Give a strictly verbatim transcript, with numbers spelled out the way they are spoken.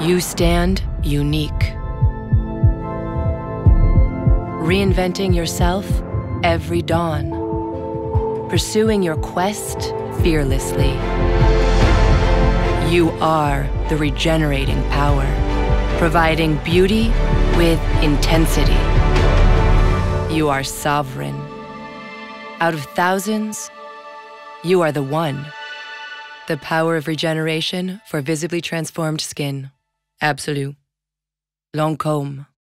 You stand unique. Reinventing yourself every dawn. Pursuing your quest fearlessly. You are the regenerating power, providing beauty with intensity. You are sovereign. Out of thousands, you are the one. The power of regeneration for visibly transformed skin. Absolue. Lancôme.